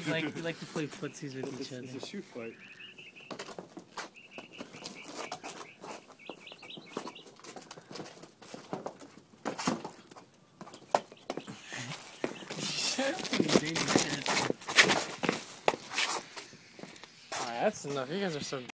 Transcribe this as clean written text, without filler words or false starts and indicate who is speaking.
Speaker 1: We like to play footsies with each other.
Speaker 2: It's a shoot fight.
Speaker 1: Alright, that's enough. You guys are so